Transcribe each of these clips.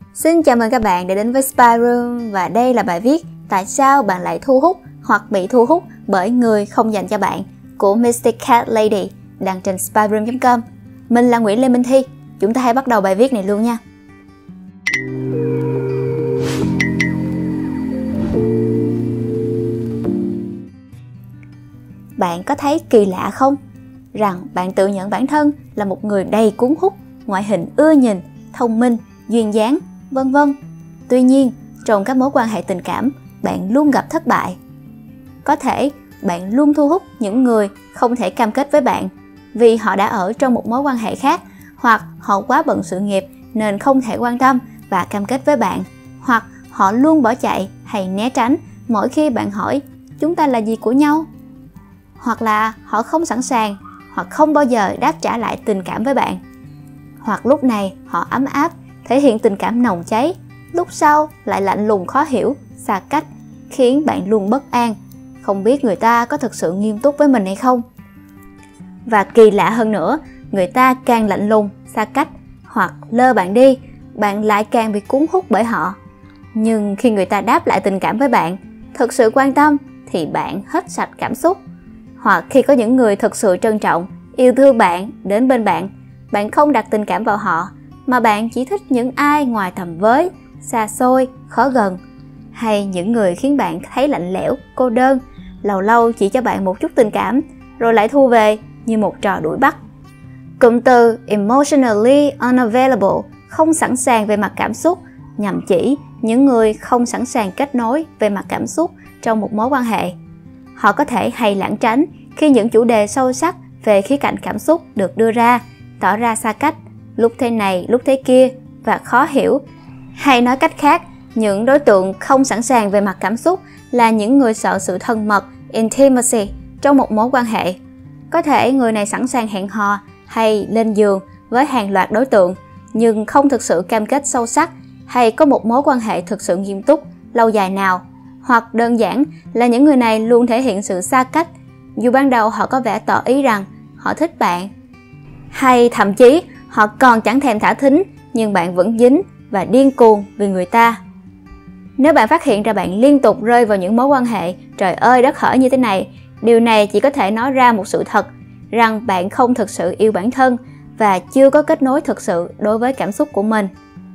Xin chào mừng các bạn đã đến với Spy Room và đây là bài viết Tại sao bạn lại thu hút hoặc bị thu hút bởi người không dành cho bạn của Mystic Cat Lady đăng trên spyroom.com. Mình là Nguyễn Lê Minh Thi. Chúng ta hãy bắt đầu bài viết này luôn nha. Bạn có thấy kỳ lạ không? Rằng bạn tự nhận bản thân là một người đầy cuốn hút, ngoại hình ưa nhìn, thông minh, duyên dáng, vân vân. Tuy nhiên, trong các mối quan hệ tình cảm, bạn luôn gặp thất bại. Có thể bạn luôn thu hút những người không thể cam kết với bạn vì họ đã ở trong một mối quan hệ khác, hoặc họ quá bận sự nghiệp nên không thể quan tâm và cam kết với bạn, hoặc họ luôn bỏ chạy hay né tránh mỗi khi bạn hỏi chúng ta là gì của nhau, hoặc là họ không sẵn sàng hoặc không bao giờ đáp trả lại tình cảm với bạn, hoặc lúc này họ ấm áp, thể hiện tình cảm nồng cháy, lúc sau lại lạnh lùng khó hiểu, xa cách, khiến bạn luôn bất an, không biết người ta có thực sự nghiêm túc với mình hay không. Và kỳ lạ hơn nữa, người ta càng lạnh lùng, xa cách hoặc lơ bạn đi, bạn lại càng bị cuốn hút bởi họ. Nhưng khi người ta đáp lại tình cảm với bạn, thực sự quan tâm, thì bạn hết sạch cảm xúc. Hoặc khi có những người thực sự trân trọng, yêu thương bạn đến bên bạn, bạn không đặt tình cảm vào họ, mà bạn chỉ thích những ai ngoài tầm với, xa xôi, khó gần, hay những người khiến bạn thấy lạnh lẽo, cô đơn, lâu lâu chỉ cho bạn một chút tình cảm rồi lại thu về như một trò đuổi bắt. Cụm từ emotionally unavailable, không sẵn sàng về mặt cảm xúc, nhằm chỉ những người không sẵn sàng kết nối về mặt cảm xúc trong một mối quan hệ. Họ có thể hay lảng tránh khi những chủ đề sâu sắc về khía cạnh cảm xúc được đưa ra, tỏ ra xa cách, lúc thế này lúc thế kia và khó hiểu. Hay nói cách khác, những đối tượng không sẵn sàng về mặt cảm xúc là những người sợ sự thân mật, intimacy trong một mối quan hệ. Có thể người này sẵn sàng hẹn hò hay lên giường với hàng loạt đối tượng, nhưng không thực sự cam kết sâu sắc hay có một mối quan hệ thực sự nghiêm túc, lâu dài nào. Hoặc đơn giản là những người này luôn thể hiện sự xa cách, dù ban đầu họ có vẻ tỏ ý rằng họ thích bạn. Hay thậm chí họ còn chẳng thèm thả thính, nhưng bạn vẫn dính và điên cuồng vì người ta. Nếu bạn phát hiện ra bạn liên tục rơi vào những mối quan hệ trời ơi đất hỡi như thế này, điều này chỉ có thể nói ra một sự thật, rằng bạn không thực sự yêu bản thân và chưa có kết nối thực sự đối với cảm xúc của mình.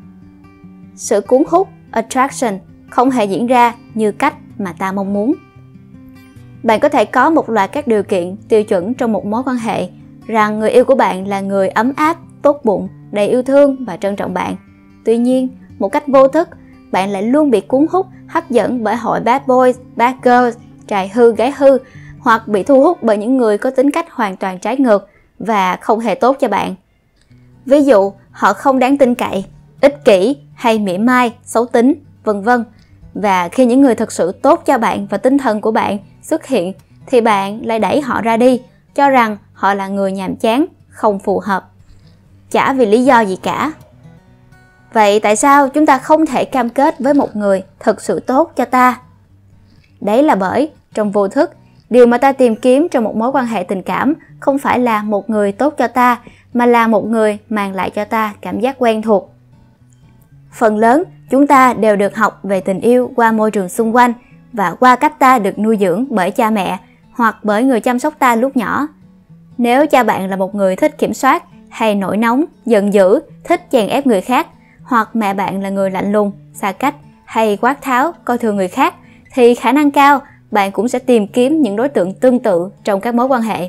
Sự cuốn hút, attraction, không hề diễn ra như cách mà ta mong muốn. Bạn có thể có một loạt các điều kiện, tiêu chuẩn trong một mối quan hệ, rằng người yêu của bạn là người ấm áp, tốt bụng, đầy yêu thương và trân trọng bạn. Tuy nhiên, một cách vô thức, bạn lại luôn bị cuốn hút, hấp dẫn bởi hội bad boys, bad girls, trai hư, gái hư, hoặc bị thu hút bởi những người có tính cách hoàn toàn trái ngược và không hề tốt cho bạn. Ví dụ, họ không đáng tin cậy, ích kỷ hay mỉa mai, xấu tính, vân vân. Và khi những người thực sự tốt cho bạn và tinh thần của bạn xuất hiện, thì bạn lại đẩy họ ra đi, cho rằng họ là người nhàm chán, không phù hợp. Chả vì lý do gì cả. Vậy tại sao chúng ta không thể cam kết với một người thực sự tốt cho ta? Đấy là bởi, trong vô thức, điều mà ta tìm kiếm trong một mối quan hệ tình cảm không phải là một người tốt cho ta, mà là một người mang lại cho ta cảm giác quen thuộc. Phần lớn, chúng ta đều được học về tình yêu qua môi trường xung quanh và qua cách ta được nuôi dưỡng bởi cha mẹ hoặc bởi người chăm sóc ta lúc nhỏ. Nếu cha bạn là một người thích kiểm soát hay nổi nóng, giận dữ, thích chèn ép người khác, hoặc mẹ bạn là người lạnh lùng, xa cách hay quát tháo, coi thường người khác, thì khả năng cao bạn cũng sẽ tìm kiếm những đối tượng tương tự trong các mối quan hệ.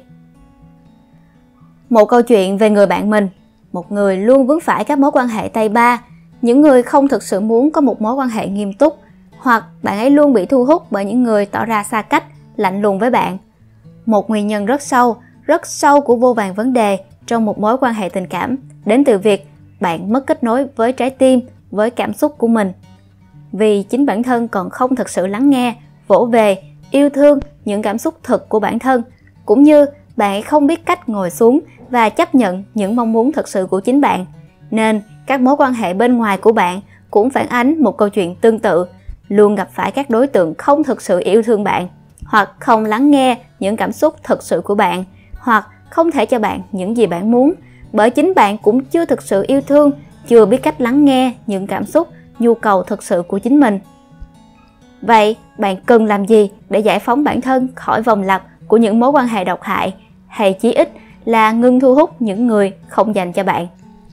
Một câu chuyện về người bạn mình, một người luôn vướng phải các mối quan hệ tay ba, những người không thực sự muốn có một mối quan hệ nghiêm túc, hoặc bạn ấy luôn bị thu hút bởi những người tỏ ra xa cách, lạnh lùng với bạn. Một nguyên nhân rất sâu của vô vàn vấn đề trong một mối quan hệ tình cảm đến từ việc bạn mất kết nối với trái tim, với cảm xúc của mình. Vì chính bản thân còn không thực sự lắng nghe, vỗ về, yêu thương những cảm xúc thực của bản thân, cũng như bạn ấy không biết cách ngồi xuống và chấp nhận những mong muốn thực sự của chính bạn. Nên các mối quan hệ bên ngoài của bạn cũng phản ánh một câu chuyện tương tự, luôn gặp phải các đối tượng không thực sự yêu thương bạn, hoặc không lắng nghe những cảm xúc thực sự của bạn, hoặc không thể cho bạn những gì bạn muốn, bởi chính bạn cũng chưa thực sự yêu thương, chưa biết cách lắng nghe những cảm xúc nhu cầu thực sự của chính mình. Vậy bạn cần làm gì để giải phóng bản thân khỏi vòng lặp của những mối quan hệ độc hại, hay chí ít là ngừng thu hút những người không dành cho bạn?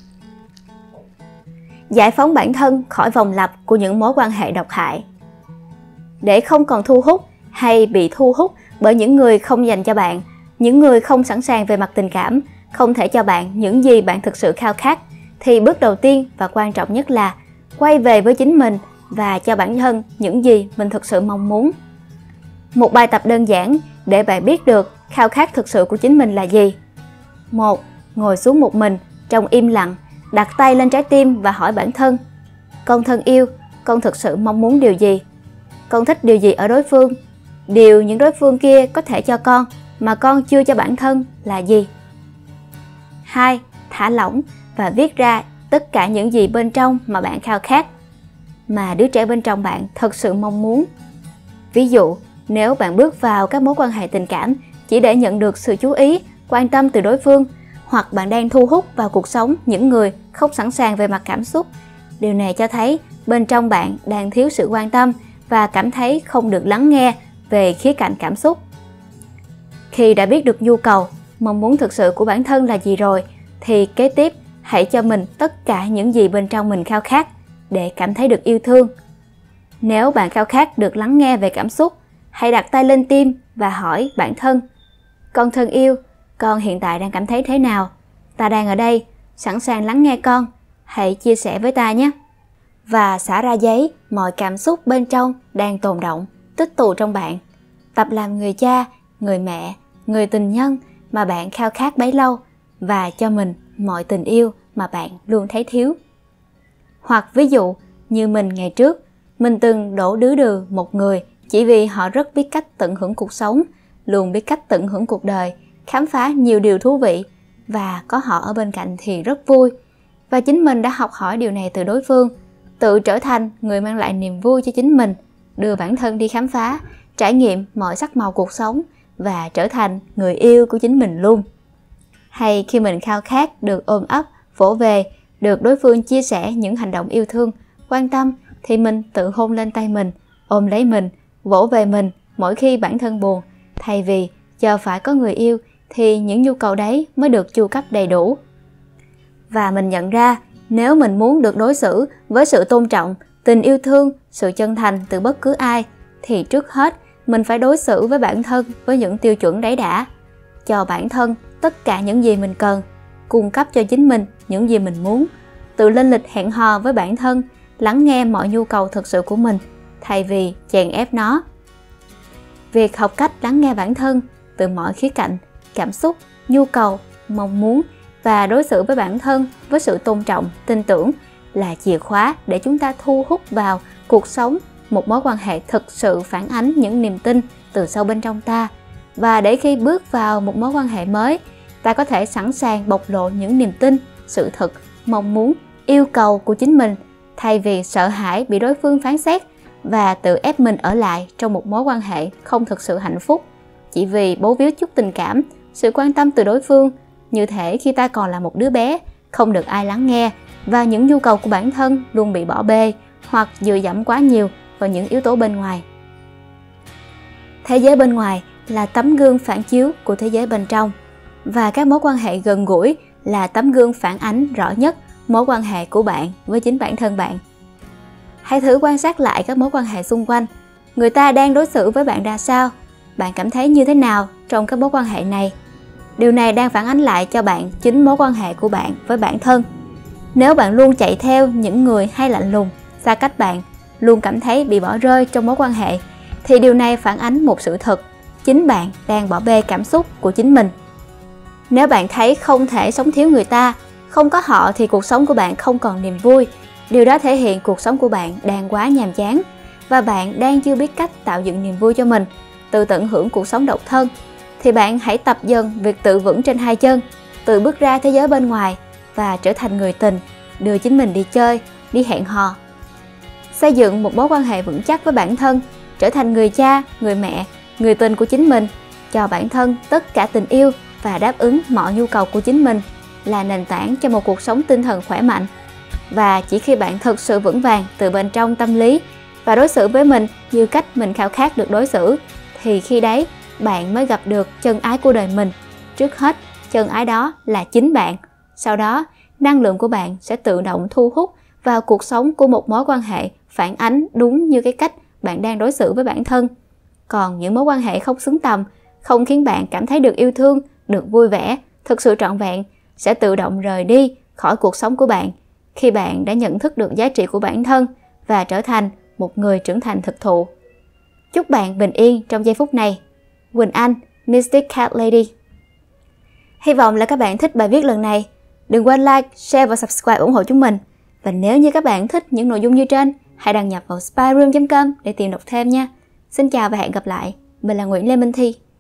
Giải phóng bản thân khỏi vòng lặp của những mối quan hệ độc hại. Để không còn thu hút hay bị thu hút bởi những người không dành cho bạn, những người không sẵn sàng về mặt tình cảm, không thể cho bạn những gì bạn thực sự khao khát, thì bước đầu tiên và quan trọng nhất là quay về với chính mình và cho bản thân những gì mình thực sự mong muốn. Một bài tập đơn giản để bạn biết được khao khát thực sự của chính mình là gì. 1. Ngồi xuống một mình trong im lặng, đặt tay lên trái tim và hỏi bản thân: con thân yêu, con thực sự mong muốn điều gì? Con thích điều gì ở đối phương? Điều những đối phương kia có thể cho con mà con chưa cho bản thân là gì? 2. Thả lỏng và viết ra tất cả những gì bên trong mà bạn khao khát, mà đứa trẻ bên trong bạn thật sự mong muốn. Ví dụ, nếu bạn bước vào các mối quan hệ tình cảm chỉ để nhận được sự chú ý, quan tâm từ đối phương, hoặc bạn đang thu hút vào cuộc sống những người không sẵn sàng về mặt cảm xúc, điều này cho thấy bên trong bạn đang thiếu sự quan tâm và cảm thấy không được lắng nghe về khía cạnh cảm xúc. Khi đã biết được nhu cầu, mong muốn thực sự của bản thân là gì rồi, thì kế tiếp hãy cho mình tất cả những gì bên trong mình khao khát để cảm thấy được yêu thương. Nếu bạn khao khát được lắng nghe về cảm xúc, hãy đặt tay lên tim và hỏi bản thân: con thân yêu, con hiện tại đang cảm thấy thế nào? Ta đang ở đây, sẵn sàng lắng nghe con. Hãy chia sẻ với ta nhé. Và xả ra giấy mọi cảm xúc bên trong đang tồn đọng, tích tụ trong bạn. Tập làm người cha, người mẹ, người tình nhân mà bạn khao khát bấy lâu, và cho mình mọi tình yêu mà bạn luôn thấy thiếu. Hoặc ví dụ như mình ngày trước, mình từng đổ đứ đừ một người chỉ vì họ rất biết cách tận hưởng cuộc sống, luôn biết cách tận hưởng cuộc đời, khám phá nhiều điều thú vị, và có họ ở bên cạnh thì rất vui. Và chính mình đã học hỏi điều này từ đối phương, tự trở thành người mang lại niềm vui cho chính mình, đưa bản thân đi khám phá, trải nghiệm mọi sắc màu cuộc sống và trở thành người yêu của chính mình luôn. Hay khi mình khao khát được ôm ấp, vỗ về, được đối phương chia sẻ những hành động yêu thương, quan tâm, thì mình tự hôn lên tay mình, ôm lấy mình, vỗ về mình mỗi khi bản thân buồn, thay vì chờ phải có người yêu thì những nhu cầu đấy mới được chu cấp đầy đủ. Và mình nhận ra, nếu mình muốn được đối xử với sự tôn trọng, tình yêu thương, sự chân thành từ bất cứ ai, thì trước hết mình phải đối xử với bản thân với những tiêu chuẩn đấy đã. Cho bản thân tất cả những gì mình cần, cung cấp cho chính mình những gì mình muốn, tự lên lịch hẹn hò với bản thân, lắng nghe mọi nhu cầu thực sự của mình, thay vì chèn ép nó. Việc học cách lắng nghe bản thân từ mọi khía cạnh, cảm xúc, nhu cầu, mong muốn và đối xử với bản thân với sự tôn trọng, tin tưởng là chìa khóa để chúng ta thu hút vào cuộc sống một mối quan hệ thực sự phản ánh những niềm tin từ sâu bên trong ta. Và để khi bước vào một mối quan hệ mới, ta có thể sẵn sàng bộc lộ những niềm tin, sự thật, mong muốn, yêu cầu của chính mình, thay vì sợ hãi bị đối phương phán xét và tự ép mình ở lại trong một mối quan hệ không thực sự hạnh phúc, chỉ vì bấu víu chút tình cảm, sự quan tâm từ đối phương, như thể khi ta còn là một đứa bé, không được ai lắng nghe và những nhu cầu của bản thân luôn bị bỏ bê hoặc dựa dẫm quá nhiều vào những yếu tố bên ngoài. Thế giới bên ngoài là tấm gương phản chiếu của thế giới bên trong, và các mối quan hệ gần gũi là tấm gương phản ánh rõ nhất mối quan hệ của bạn với chính bản thân bạn. Hãy thử quan sát lại các mối quan hệ xung quanh. Người ta đang đối xử với bạn ra sao? Bạn cảm thấy như thế nào trong các mối quan hệ này? Điều này đang phản ánh lại cho bạn chính mối quan hệ của bạn với bản thân. Nếu bạn luôn chạy theo những người hay lạnh lùng, xa cách bạn, luôn cảm thấy bị bỏ rơi trong mối quan hệ, thì điều này phản ánh một sự thật: chính bạn đang bỏ bê cảm xúc của chính mình. Nếu bạn thấy không thể sống thiếu người ta, không có họ thì cuộc sống của bạn không còn niềm vui, điều đó thể hiện cuộc sống của bạn đang quá nhàm chán và bạn đang chưa biết cách tạo dựng niềm vui cho mình, tự tận hưởng cuộc sống độc thân. Thì bạn hãy tập dần việc tự vững trên hai chân, tự bước ra thế giới bên ngoài và trở thành người tình, đưa chính mình đi chơi, đi hẹn hò. Xây dựng một mối quan hệ vững chắc với bản thân, trở thành người cha, người mẹ, người tình của chính mình, cho bản thân tất cả tình yêu và đáp ứng mọi nhu cầu của chính mình là nền tảng cho một cuộc sống tinh thần khỏe mạnh. Và chỉ khi bạn thực sự vững vàng từ bên trong tâm lý và đối xử với mình như cách mình khao khát được đối xử, thì khi đấy bạn mới gặp được chân ái của đời mình. Trước hết, chân ái đó là chính bạn. Sau đó, năng lượng của bạn sẽ tự động thu hút vào cuộc sống của một mối quan hệ phản ánh đúng như cái cách bạn đang đối xử với bản thân. Còn những mối quan hệ không xứng tầm, không khiến bạn cảm thấy được yêu thương, được vui vẻ, thực sự trọn vẹn, sẽ tự động rời đi khỏi cuộc sống của bạn khi bạn đã nhận thức được giá trị của bản thân và trở thành một người trưởng thành thực thụ. Chúc bạn bình yên trong giây phút này. Quỳnh Anh, Mystic Cat Lady. Hy vọng là các bạn thích bài viết lần này. Đừng quên like, share và subscribe ủng hộ chúng mình. Và nếu như các bạn thích những nội dung như trên, hãy đăng nhập vào spyroom.com để tìm đọc thêm nha. Xin chào và hẹn gặp lại. Mình là Nguyễn Lê Minh Thi.